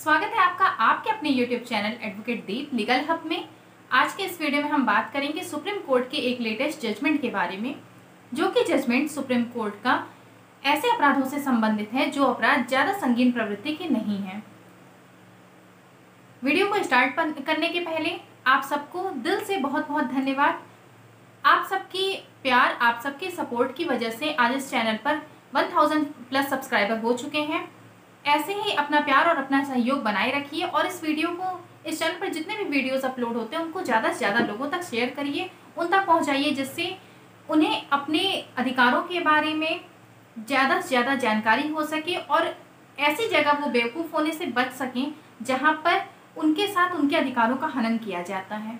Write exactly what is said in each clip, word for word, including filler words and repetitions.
स्वागत है आपका आपके अपने YouTube channel advocate Deep legal hub में। आज के इस वीडियो में हम बात करेंगे सुप्रीम कोर्ट के एक लेटेस्ट जजमेंट के बारे में, जो कि जजमेंट सुप्रीम कोर्ट का ऐसे अपराधों से संबंधित है जो अपराध ज़्यादा संगीन प्रवृत्ति के नहीं हैं। वीडियो को स्टार्ट करने के पहले आप सबको दिल से बहुत बहुत धन्यवाद। आप सबकी प्यार, आप सबके सपोर्ट की वजह से आज इस चैनल पर एक हज़ार प्लस सब्सक्राइबर हो चुके हैं। ऐसे ही अपना प्यार और अपना सहयोग बनाए रखिए और इस वीडियो को, इस चैनल पर जितने भी वीडियोस अपलोड होते हैं उनको ज़्यादा से ज़्यादा लोगों तक शेयर करिए, उन तक पहुंचाइए, जिससे उन्हें अपने अधिकारों के बारे में ज़्यादा से ज़्यादा जानकारी हो सके और ऐसी जगह वो बेवकूफ़ होने से बच सकें जहां पर उनके साथ उनके अधिकारों का हनन किया जाता है।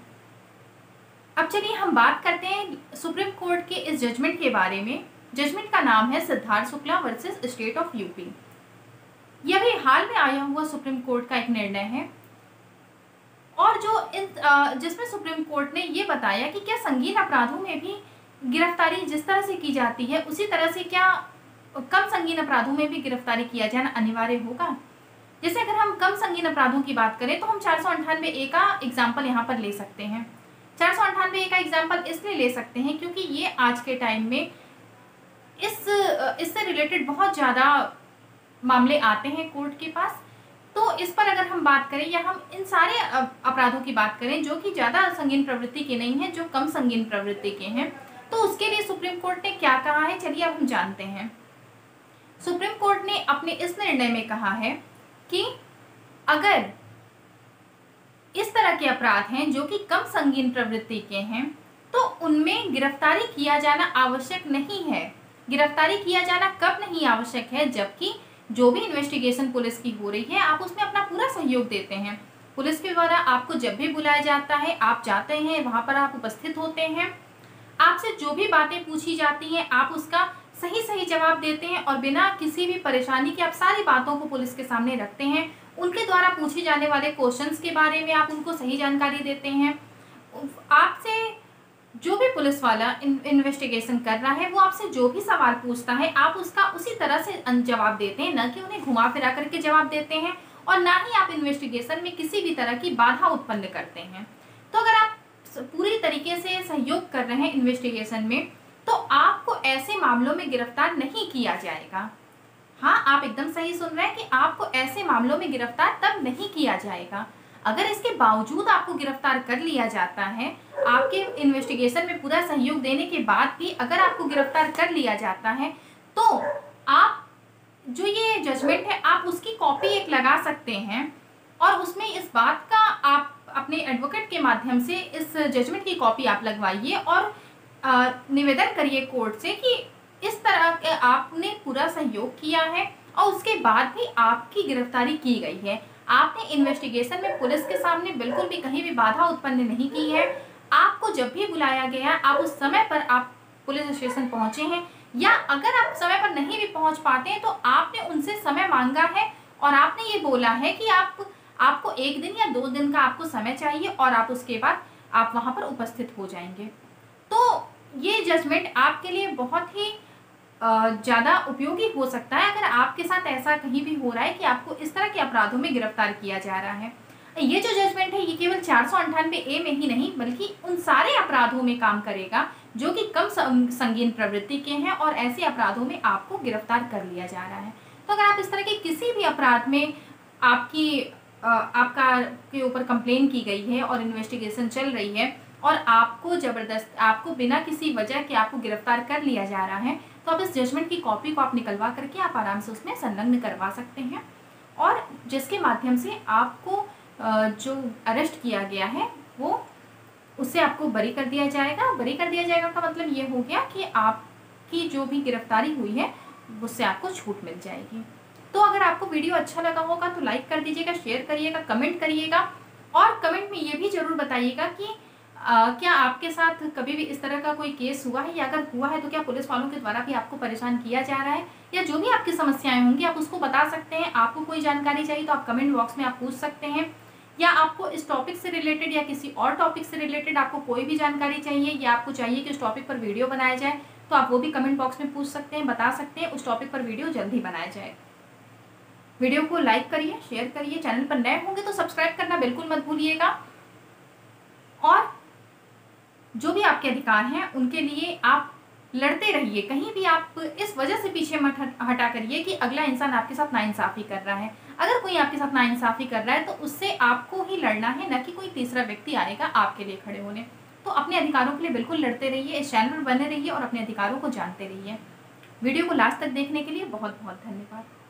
अब चलिए हम बात करते हैं सुप्रीम कोर्ट के इस जजमेंट के बारे में। जजमेंट का नाम है Siddharth Shukla versus state of UP. यह भी हाल में आया हुआ सुप्रीम कोर्ट का एक निर्णय है और जो इन जिसमें सुप्रीम कोर्ट ने ये बताया कि क्या संगीन अपराधों में भी गिरफ्तारी जिस तरह से की जाती है उसी तरह से क्या कम संगीन अपराधों में भी गिरफ्तारी किया जाना अनिवार्य होगा। जैसे अगर हम कम संगीन अपराधों की बात करें तो हम चार सौ अंठानवे ए का एग्जाम्पल यहाँ पर ले सकते हैं। चार सौ अंठानवे ए का एग्जाम्पल इसलिए ले सकते हैं क्योंकि ये आज के टाइम में इस इससे रिलेटेड बहुत ज़्यादा मामले आते हैं कोर्ट के पास। तो इस पर अगर हम बात करें या हम इन सारे अपराधों की बात करें जो कि ज़्यादा संगीन प्रवृत्ति के नहीं हैं, जो कम संगीन प्रवृत्ति के हैं, तो उसके लिए सुप्रीम कोर्ट ने क्या कहा है, चलिए अब हम जानते हैं। सुप्रीम कोर्ट ने अपने इस निर्णय में कहा है कि अगर इस तरह के अपराध हैं जो कि कम संगीन प्रवृत्ति के हैं तो उनमें गिरफ्तारी किया जाना आवश्यक नहीं है। गिरफ्तारी किया जाना कब नहीं आवश्यक है, जबकि जो भी इन्वेस्टिगेशन पुलिस की हो रही है आप उसमें अपना पूरा सहयोग देते हैं। पुलिस के द्वारा आपको जब भी बुलाया जाता है आप जाते हैं, वहां पर आप उपस्थित होते हैं, आपसे जो भी बातें पूछी जाती हैं आप उसका सही सही जवाब देते हैं और बिना किसी भी परेशानी के आप सारी बातों को पुलिस के सामने रखते हैं। उनके द्वारा पूछे जाने वाले क्वेश्चंस के बारे में आप उनको सही जानकारी देते हैं। आपसे जो भी पुलिस वाला इन्वेस्टिगेशन कर रहा है वो आपसे जो भी सवाल पूछता है आप उसका उसी तरह से जवाब देते हैं, न कि उन्हें घुमा फिरा करके जवाब देते हैं और ना ही आप इन्वेस्टिगेशन में किसी भी तरह की बाधा उत्पन्न करते हैं। तो अगर आप पूरी तरीके से सहयोग कर रहे हैं इन्वेस्टिगेशन में तो आपको ऐसे मामलों में गिरफ्तार नहीं किया जाएगा। हाँ, आप एकदम सही सुन रहे हैं कि आपको ऐसे मामलों में गिरफ्तार तब नहीं किया जाएगा अगर इसके बावजूद आपको गिरफ्तार कर लिया जाता है। आपके इन्वेस्टिगेशन में पूरा सहयोग देने के बाद भी अगर आपको गिरफ्तार कर लिया जाता है तो आप जो ये जजमेंट है आप उसकी कॉपी एक लगा सकते हैं और उसमें इस बात का आप अपने एडवोकेट के माध्यम से इस जजमेंट की कॉपी आप लगवाइए और निवेदन करिए कोर्ट से कि इस तरह के आपने पूरा सहयोग किया है और उसके बाद भी आपकी गिरफ्तारी की गई है। आपने इन्वेस्टिगेशन में पुलिस के सामने बिल्कुल भी कहीं भी बाधा उत्पन्न नहीं की है। आपको जब भी बुलाया गया आप उस समय पर आप पुलिस स्टेशन पहुंचे हैं, या अगर आप समय पर नहीं भी पहुंच पाते हैं तो आपने उनसे समय मांगा है और आपने ये बोला है कि आप आपको एक दिन या दो दिन का आपको समय चाहिए और आप उसके बाद आप वहां पर उपस्थित हो जाएंगे। तो ये जजमेंट आपके लिए बहुत ही ज़्यादा उपयोगी हो सकता है अगर आपके साथ ऐसा कहीं भी हो रहा है कि आपको इस तरह के अपराधों में गिरफ्तार किया जा रहा है। ये जो जजमेंट है ये केवल चार सौ अंठानवे ए में ही नहीं बल्कि उन सारे अपराधों में काम करेगा जो कि कम संगीन प्रवृत्ति के हैं और ऐसे अपराधों में आपको गिरफ्तार कर लिया जा रहा है। तो अगर आप इस तरह के किसी भी अपराध में आपकी आपका के ऊपर कंप्लेन की गई है और इन्वेस्टिगेशन चल रही है और आपको ज़बरदस्त आपको बिना किसी वजह के आपको गिरफ्तार कर लिया जा रहा है तो आप इस जजमेंट की कॉपी को आप निकलवा करके आप आराम से उसमें संलग्न करवा सकते हैं और जिसके माध्यम से आपको जो अरेस्ट किया गया है वो उससे आपको बरी कर दिया जाएगा। बरी कर दिया जाएगा का मतलब ये हो गया कि आपकी जो भी गिरफ्तारी हुई है उससे आपको छूट मिल जाएगी। तो अगर आपको वीडियो अच्छा लगा होगा तो लाइक कर दीजिएगा, शेयर करिएगा, कमेंट करिएगा और कमेंट में ये भी ज़रूर बताइएगा कि आ, क्या आपके साथ कभी भी इस तरह का कोई केस हुआ है या अगर हुआ है तो क्या पुलिस वालों के द्वारा भी आपको परेशान किया जा रहा है, या जो भी आपकी समस्याएं होंगी आप उसको बता सकते हैं। आपको कोई जानकारी चाहिए तो आप कमेंट बॉक्स में आप पूछ सकते हैं, या आपको इस टॉपिक से रिलेटेड या किसी और टॉपिक से रिलेटेड आपको कोई भी जानकारी चाहिए या आपको चाहिए कि उस टॉपिक पर वीडियो बनाया जाए तो आप वो भी कमेंट बॉक्स में पूछ सकते हैं, बता सकते हैं। उस टॉपिक पर वीडियो जल्द ही बनाया जाए। वीडियो को लाइक करिए, शेयर करिए। चैनल पर नए होंगे तो सब्सक्राइब करना बिल्कुल मत भूलिएगा। और जो भी आपके अधिकार हैं उनके लिए आप लड़ते रहिए। कहीं भी आप इस वजह से पीछे मत हटा करिए कि अगला इंसान आपके साथ नाइंसाफ़ी कर रहा है। अगर कोई आपके साथ नाइंसाफ़ी कर रहा है तो उससे आपको ही लड़ना है, न कि कोई तीसरा व्यक्ति आएगा आपके लिए खड़े होने। तो अपने अधिकारों के लिए बिल्कुल लड़ते रहिए, इस चैनल पर बने रहिए और अपने अधिकारों को जानते रहिए। वीडियो को लास्ट तक देखने के लिए बहुत बहुत धन्यवाद।